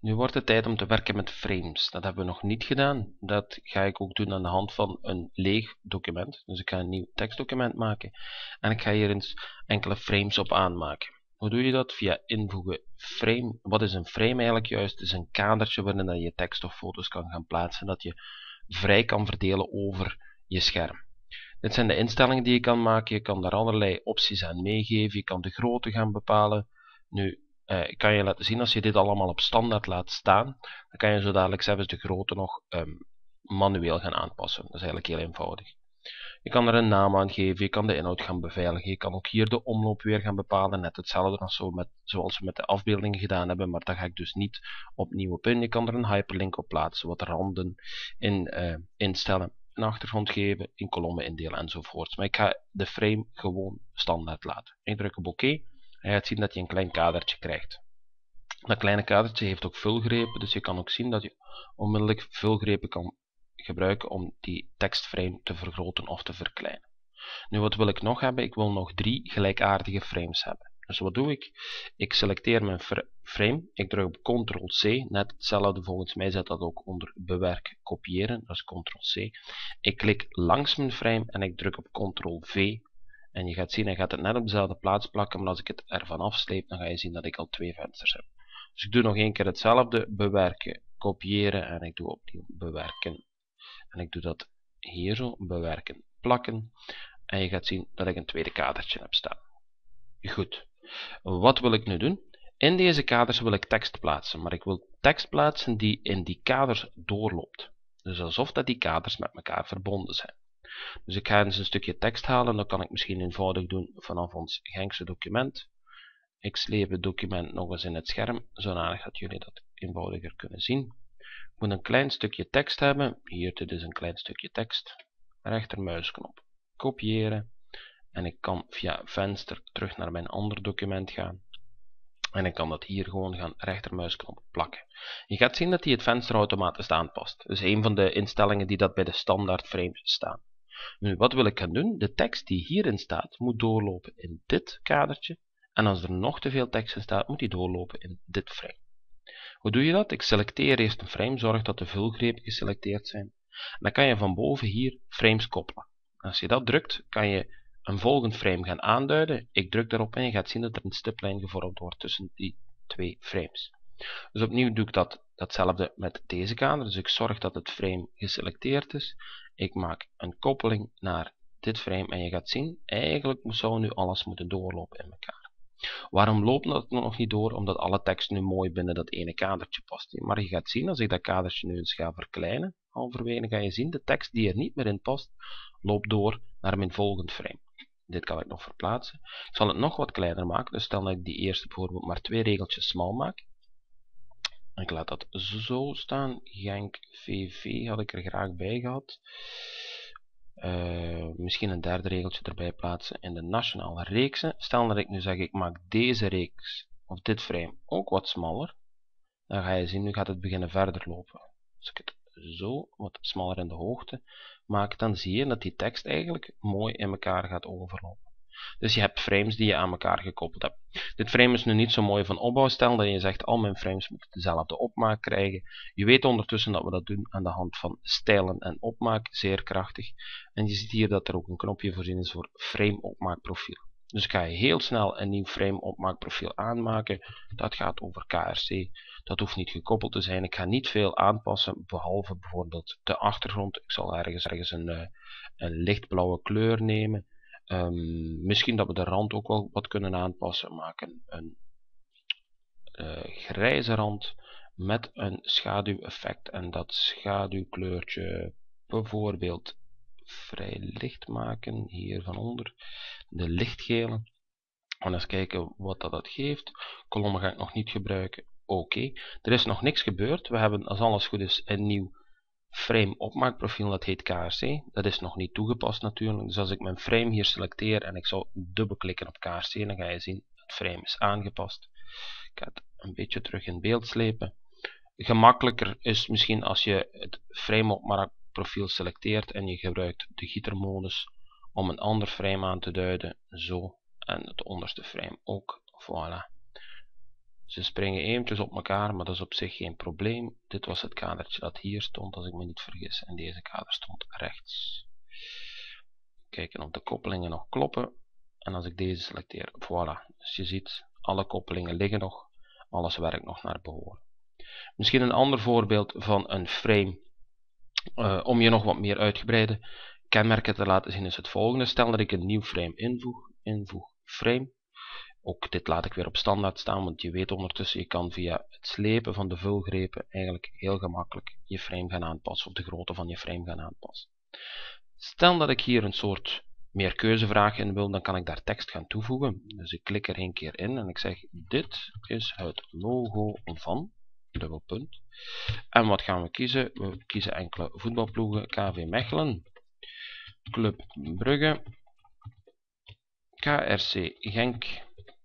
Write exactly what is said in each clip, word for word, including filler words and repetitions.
Nu wordt het tijd om te werken met frames. Dat hebben we nog niet gedaan. Dat ga ik ook doen aan de hand van een leeg document. Dus ik ga een nieuw tekstdocument maken en ik ga hier eens enkele frames op aanmaken. Hoe doe je dat? Via invoegen frame. Wat is een frame eigenlijk juist? Het is een kadertje waarin je tekst of foto's kan gaan plaatsen, dat je vrij kan verdelen over je scherm. Dit zijn de instellingen die je kan maken. Je kan daar allerlei opties aan meegeven. Je kan de grootte gaan bepalen. Nu, eh, ik kan je laten zien, als je dit allemaal op standaard laat staan, dan kan je zo dadelijk zelfs de grootte nog um, manueel gaan aanpassen. Dat is eigenlijk heel eenvoudig. Je kan er een naam aan geven, je kan de inhoud gaan beveiligen, je kan ook hier de omloop weer gaan bepalen, net hetzelfde als zo met, zoals we met de afbeeldingen gedaan hebben, maar daar ga ik dus niet opnieuw op in. Je kan er een hyperlink op plaatsen, wat randen in uh, instellen, een achtergrond geven, in kolommen indelen enzovoort. Maar ik ga de frame gewoon standaard laten. Ik druk op oké en je gaat zien dat je een klein kadertje krijgt. Dat kleine kadertje heeft ook vulgrepen, dus je kan ook zien dat je onmiddellijk vulgrepen kan gebruiken om die tekstframe te vergroten of te verkleinen. Nu, wat wil ik nog hebben? Ik wil nog drie gelijkaardige frames hebben. Dus wat doe ik? Ik selecteer mijn frame, ik druk op control C, net hetzelfde, volgens mij zit dat ook onder bewerken, kopiëren, dat is control C. Ik klik langs mijn frame en ik druk op control V. En je gaat zien, hij gaat het net op dezelfde plaats plakken, maar als ik het ervan afsleep, dan ga je zien dat ik al twee vensters heb. Dus ik doe nog één keer hetzelfde, bewerken, kopiëren en ik doe opnieuw bewerken. En ik doe dat hier zo, bewerken, plakken. En je gaat zien dat ik een tweede kadertje heb staan. Goed. Wat wil ik nu doen? In deze kaders wil ik tekst plaatsen, maar ik wil tekst plaatsen die in die kaders doorloopt. Dus alsof dat die kaders met elkaar verbonden zijn. Dus ik ga eens een stukje tekst halen, dat kan ik misschien eenvoudig doen vanaf ons Genkse document. Ik sleep het document nog eens in het scherm, zodanig dat jullie dat eenvoudiger kunnen zien. Ik moet een klein stukje tekst hebben. Hier, dit is een klein stukje tekst. Rechtermuisknop, kopiëren. En ik kan via venster terug naar mijn ander document gaan. En ik kan dat hier gewoon gaan rechtermuisknop plakken. Je gaat zien dat hij het venster automatisch aanpast. Dus een van de instellingen die dat bij de standaard frames staan. Nu, wat wil ik gaan doen? De tekst die hierin staat, moet doorlopen in dit kadertje. En als er nog te veel tekst in staat, moet die doorlopen in dit frame. Hoe doe je dat? Ik selecteer eerst een frame, zorg dat de vulgrepen geselecteerd zijn. En dan kan je van boven hier frames koppelen. Als je dat drukt, kan je een volgend frame gaan aanduiden. Ik druk daarop en je gaat zien dat er een stiplijn gevormd wordt tussen die twee frames. Dus opnieuw doe ik dat, datzelfde met deze kader. Dus ik zorg dat het frame geselecteerd is. Ik maak een koppeling naar dit frame en je gaat zien, eigenlijk zou nu alles moeten doorlopen in elkaar. Waarom loopt dat nog niet door? Omdat alle tekst nu mooi binnen dat ene kadertje past. Maar je gaat zien, als ik dat kadertje nu eens ga verkleinen, halverwege ga je zien, de tekst die er niet meer in past, loopt door naar mijn volgende frame. Dit kan ik nog verplaatsen. Ik zal het nog wat kleiner maken, dus stel dat ik die eerste bijvoorbeeld maar twee regeltjes smal maak. Ik laat dat zo staan. Genk V V had ik er graag bij gehad. Uh, misschien een derde regeltje erbij plaatsen in de nationale reeksen. Stel dat ik nu zeg, ik maak deze reeks of dit frame ook wat smaller. Dan ga je zien, nu gaat het beginnen verder lopen. Als ik het zo wat smaller in de hoogte maak, dan zie je dat die tekst eigenlijk mooi in elkaar gaat overlopen. Dus je hebt frames die je aan elkaar gekoppeld hebt. Dit frame is nu niet zo mooi van opbouw. Stel dat je zegt, al mijn frames moeten dezelfde opmaak krijgen. Je weet ondertussen dat we dat doen aan de hand van stijlen en opmaak, zeer krachtig. En je ziet hier dat er ook een knopje voorzien is voor frame opmaakprofiel. Dus ik ga je heel snel een nieuw frame opmaakprofiel aanmaken. Dat gaat over K R C. Dat hoeft niet gekoppeld te zijn. Ik ga niet veel aanpassen, behalve bijvoorbeeld de achtergrond. Ik zal ergens, ergens een, een lichtblauwe kleur nemen. Um, misschien dat we de rand ook wel wat kunnen aanpassen. Maken een uh, grijze rand met een schaduweffect. En dat schaduwkleurtje bijvoorbeeld vrij licht maken. Hier van onder. De lichtgele. En eens kijken wat dat, dat geeft. Kolommen ga ik nog niet gebruiken. Oké. Okay. Er is nog niks gebeurd. We hebben, als alles goed is, een nieuw frame opmaakprofiel, dat heet K R C. Dat is nog niet toegepast natuurlijk. Dus als ik mijn frame hier selecteer en ik zou dubbelklikken op K R C, dan ga je zien, het frame is aangepast. Ik ga het een beetje terug in beeld slepen. Gemakkelijker is misschien als je het frame opmaakprofiel selecteert en je gebruikt de gietermodus om een ander frame aan te duiden. Zo. En het onderste frame ook. Voilà. Ze springen eventjes op elkaar, maar dat is op zich geen probleem. Dit was het kadertje dat hier stond, als ik me niet vergis. En deze kader stond rechts. Kijken of de koppelingen nog kloppen. En als ik deze selecteer, voilà. Dus je ziet, alle koppelingen liggen nog. Alles werkt nog naar behoren. Misschien een ander voorbeeld van een frame. Uh, om je nog wat meer uitgebreide kenmerken te laten zien is het volgende. Stel dat ik een nieuw frame invoeg. Invoeg frame. Ook dit laat ik weer op standaard staan, want je weet ondertussen, je kan via het slepen van de vulgrepen eigenlijk heel gemakkelijk je frame gaan aanpassen, of de grootte van je frame gaan aanpassen. Stel dat ik hier een soort meerkeuzevraag in wil, dan kan ik daar tekst gaan toevoegen. Dus ik klik er één keer in en ik zeg, dit is het logo van, dubbel punt. En wat gaan we kiezen? We kiezen enkele voetbalploegen, K V Mechelen, Club Brugge, K R C Genk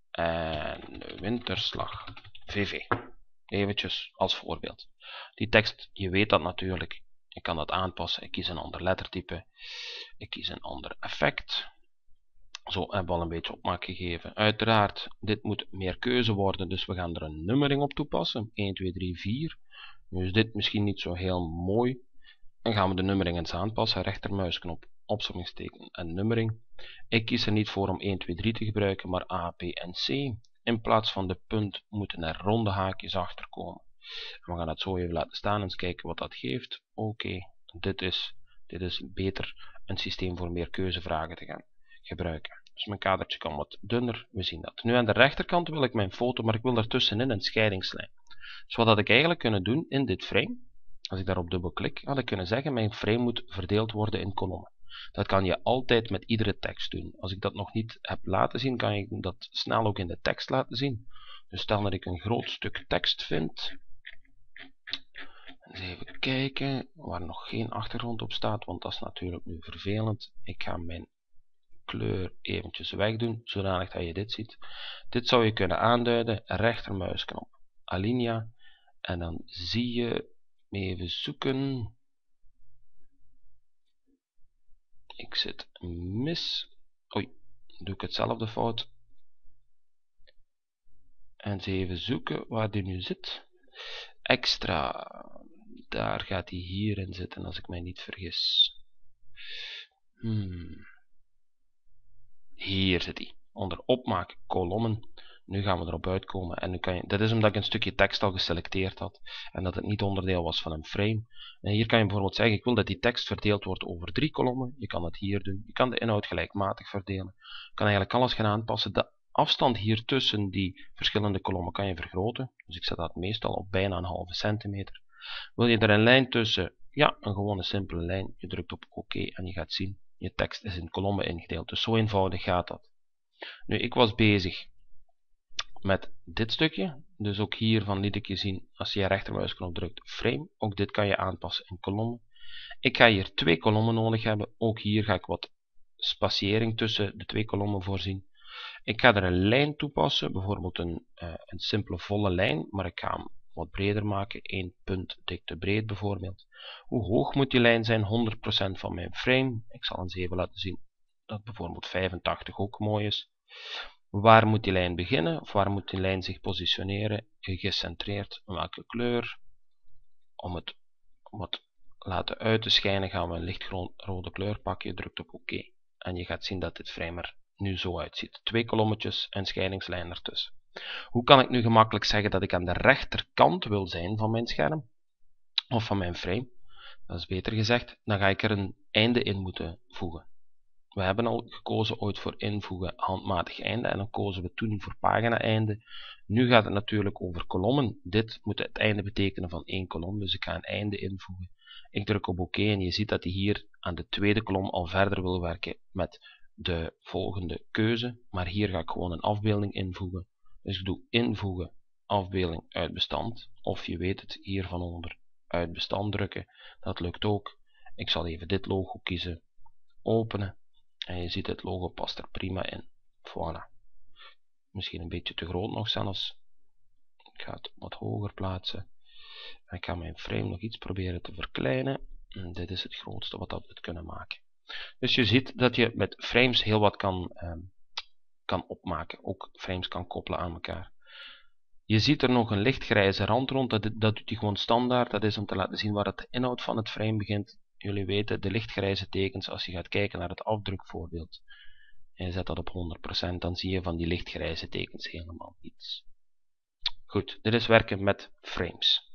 en Winterslag V V. Eventjes als voorbeeld. Die tekst, je weet dat natuurlijk. Je kan dat aanpassen. Ik kies een ander lettertype. Ik kies een ander effect. Zo hebben we al een beetje opmaak gegeven. Uiteraard, dit moet meer keuze worden, dus we gaan er een nummering op toepassen. een, twee, drie, vier. Nu is dit misschien niet zo heel mooi. Dan gaan we de nummering eens aanpassen. Rechtermuisknop, opzommingsteken en nummering. Ik kies er niet voor om een, twee, drie te gebruiken, maar A, B en C. In plaats van de punt moeten er ronde haakjes achter komen. We gaan het zo even laten staan en eens kijken wat dat geeft. Oké, okay, dit, is, dit is beter een systeem voor meer keuzevragen te gaan gebruiken. Dus mijn kadertje kan wat dunner, we zien dat. Nu aan de rechterkant wil ik mijn foto, maar ik wil daartussenin een scheidingslijn. Dus wat had ik eigenlijk kunnen doen in dit frame, als ik daarop dubbel klik, had ik kunnen zeggen, mijn frame moet verdeeld worden in kolommen. Dat kan je altijd met iedere tekst doen. Als ik dat nog niet heb laten zien, kan ik dat snel ook in de tekst laten zien. Dus stel dat ik een groot stuk tekst vind. Eens even kijken, waar nog geen achtergrond op staat, want dat is natuurlijk nu vervelend. Ik ga mijn kleur eventjes wegdoen, zodanig dat je dit ziet. Dit zou je kunnen aanduiden, rechtermuisknop, alinea, en dan zie je, even zoeken, ik zit mis, oei, doe ik hetzelfde fout, en eens even zoeken waar die nu zit, extra, daar gaat hij hierin zitten als ik mij niet vergis. Hmm. Hier zit hij, onder opmaak kolommen. Nu gaan we erop uitkomen en nu kan je, dit is omdat ik een stukje tekst al geselecteerd had en dat het niet onderdeel was van een frame. En hier kan je bijvoorbeeld zeggen, ik wil dat die tekst verdeeld wordt over drie kolommen. Je kan dat hier doen, je kan de inhoud gelijkmatig verdelen. Je kan eigenlijk alles gaan aanpassen. De afstand hier tussen die verschillende kolommen kan je vergroten. Dus ik zet dat meestal op bijna een halve centimeter. Wil je er een lijn tussen? Ja, een gewone simpele lijn. Je drukt op oké en je gaat zien, je tekst is in kolommen ingedeeld. Dus zo eenvoudig gaat dat. Nu, ik was bezig met dit stukje. Dus ook hiervan liet ik je zien, als je je rechtermuisknop drukt, frame. Ook dit kan je aanpassen in kolommen. Ik ga hier twee kolommen nodig hebben. Ook hier ga ik wat spatiëring tussen de twee kolommen voorzien. Ik ga er een lijn toepassen, bijvoorbeeld een, uh, een simpele volle lijn, maar ik ga hem wat breder maken, één punt dikte breed bijvoorbeeld. Hoe hoog moet die lijn zijn? honderd procent van mijn frame. Ik zal eens even laten zien dat bijvoorbeeld vijfentachtig ook mooi is. Waar moet die lijn beginnen? Of waar moet die lijn zich positioneren? Gecentreerd. Welke kleur? Om het wat laten uit te schijnen gaan we een lichtrode kleur pakken. Je drukt op oké. En je gaat zien dat dit frame er nu zo uitziet. Twee kolommetjes en scheidingslijn ertussen. Hoe kan ik nu gemakkelijk zeggen dat ik aan de rechterkant wil zijn van mijn scherm? Of van mijn frame? Dat is beter gezegd. Dan ga ik er een einde in moeten voegen. We hebben al gekozen ooit voor invoegen handmatig einde en dan kozen we toen voor pagina einde. Nu gaat het natuurlijk over kolommen. Dit moet het einde betekenen van één kolom, dus ik ga een einde invoegen. Ik druk op oké en je ziet dat hij hier aan de tweede kolom al verder wil werken met de volgende keuze. Maar hier ga ik gewoon een afbeelding invoegen. Dus ik doe invoegen, afbeelding uit bestand. Of je weet het, hier van onder uit bestand drukken. Dat lukt ook. Ik zal even dit logo kiezen. Openen. En je ziet het logo past er prima in. Voilà. Misschien een beetje te groot nog zelfs. Ik ga het wat hoger plaatsen. En ik ga mijn frame nog iets proberen te verkleinen. En dit is het grootste wat dat we kunnen maken. Dus je ziet dat je met frames heel wat kan, um, kan opmaken. Ook frames kan koppelen aan elkaar. Je ziet er nog een lichtgrijze rand rond, dat, dat doet hij gewoon standaard. Dat is om te laten zien waar het de inhoud van het frame begint. Jullie weten, de lichtgrijze tekens, als je gaat kijken naar het afdrukvoorbeeld en je zet dat op honderd procent, dan zie je van die lichtgrijze tekens helemaal niets. Goed, dit is werken met frames.